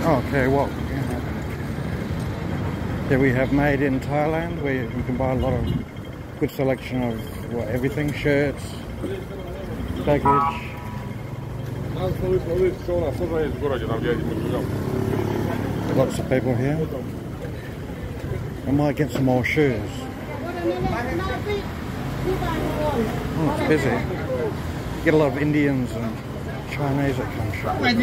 Okay, well, yeah, we have made in Thailand, where you can buy a lot of good selection of everything, shirts, baggage. Lots of people here. I might get some more shoes. Oh, it's busy. You get a lot of Indians and Chinese that come shopping.